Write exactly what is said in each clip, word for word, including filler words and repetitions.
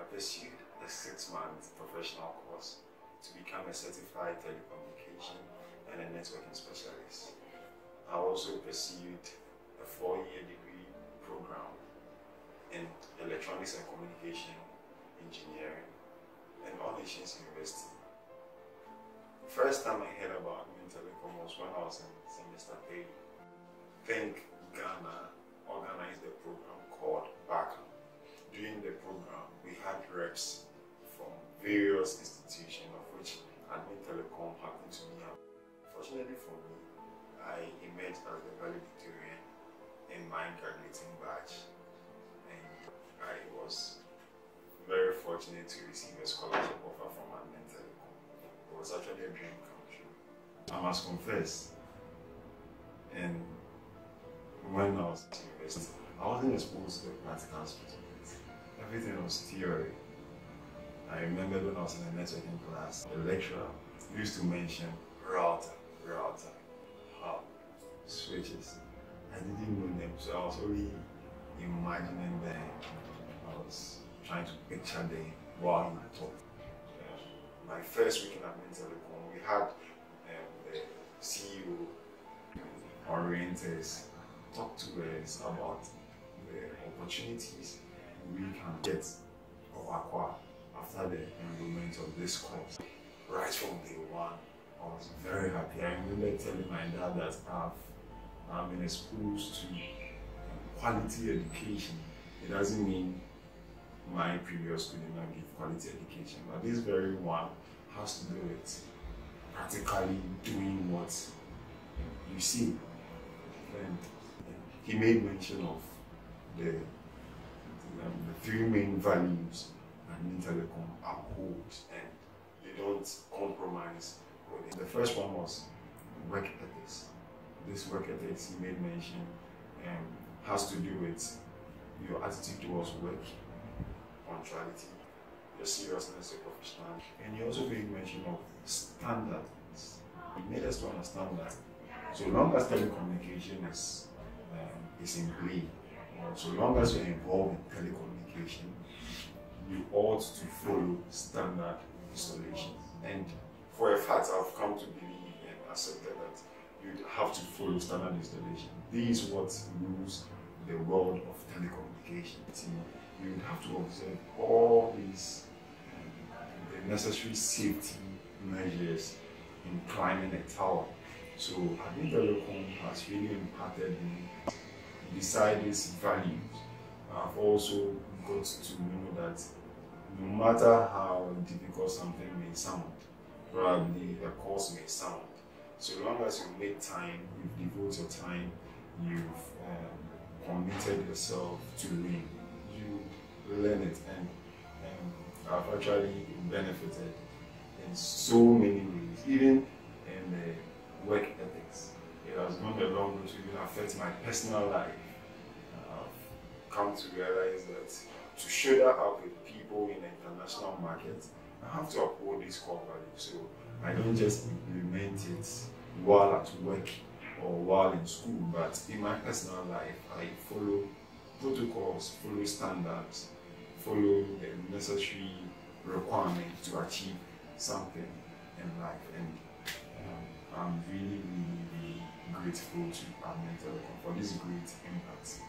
pursued a six-month professional course to become a certified telecommunication and a networking specialist. I also pursued a four-year degree program in electronics and communication engineering at Nations University. The first time I heard about Admintelecom was when I was in semester three. I think Ghana organized a program called BACA. During the program, we had reps from various institutions, of which Admintelecom happened to be. Fortunately for me, I emerged as the valedictorian in my graduating batch, and I was very fortunate to receive a scholarship offer from Admintelecom. It was actually a dream come true. I must confess, and when I was at university, I wasn't exposed to the practical aspect of it. Everything was theory. I remember when I was in a networking class, the lecturer used to mention router, router, hub, switches. I didn't know them, so I was only imagining them. I was trying to picture them while he talked. Uh, my first week in Admintelecom, we had um, the C E O orient us, talk to us about the opportunities we can get or acquire after the enrollment of this course. Right from day one, I was very happy. I remember telling my dad that I've, I've been exposed to quality education. It doesn't mean my previous school did not give quality education, but this very one has to do with practically doing what you see. And he made mention of the, the, um, the three main values Admintelecom upholds, and they don't compromise with it. The first one was work ethics. This work ethics he made mention um, has to do with your attitude towards work, punctuality, your seriousness, your professionalism. And he also made mention of standards. He made us to understand that so long as telecommunication is, um, is in play, or so long as you're involved in telecommunication, you ought to follow standard installation. And for a fact, I've come to believe and accepted that you have to follow standard installation. This is what rules the world of telecommunication. You would have to observe all these um, the necessary safety measures in climbing a tower. So Admintelecom has really impacted me. Beside these values, I've also got to know that no matter how difficult something may sound, probably a course may sound, so long as you make time, you devote your time, you've um, committed yourself to learn, you learn it, and um, I've actually benefited in so many ways, even in the work ethics. It has gone a long way to even affect my personal life. I've come to realize that to shoulder up with people in the international market, I have to uphold these core values. So I don't just implement it while at work or while in school, but in my personal life, I follow protocols, follow standards, follow the necessary requirements to achieve something in life. And um, I'm really, really, really grateful to Admintelecom for this great impact.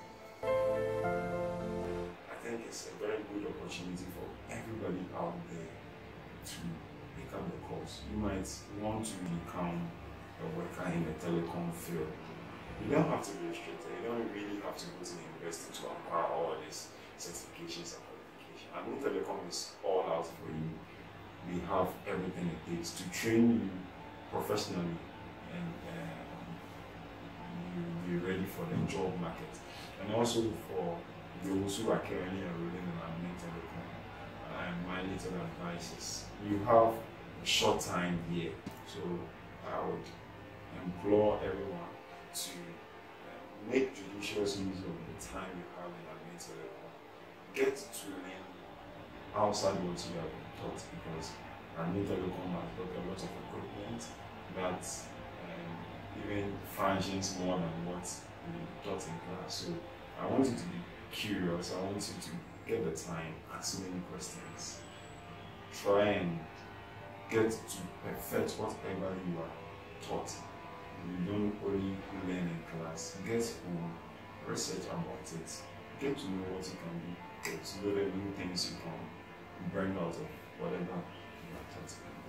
I think it's a very good opportunity for everybody out there to pick up the course. You might want to become a worker in the telecom field. You don't have to be restricted. You don't really have to go to the university to acquire all these certifications and qualifications. Admintelecom is all out for you. We have everything it takes to train you professionally, and um, you be ready for the job market. And also for those who are currently enrolling in Admintelecom, and my little advice is you have a short time here, so I would implore everyone to uh, make judicious use of the time you have in Admintelecom. Get to learn outside what you have been taught, because Admintelecom has got a lot of equipment that um, even functions more than what we taught in class. So I want you to be curious, I want you to get the time, ask many questions. Try and get to perfect whatever you are taught. You don't only learn in class. Get home, research about it. Get to know what you can do. Get to know the new things you can bring out of whatever you are taught.